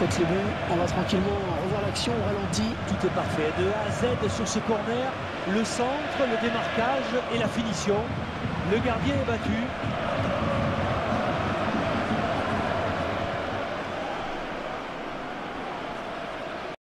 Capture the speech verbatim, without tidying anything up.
faites le bon. On va tranquillement revoir l'action au ralenti. Tout est parfait. De A à Z sur ce corner. Le centre, le démarquage et la finition. Le gardien est battu.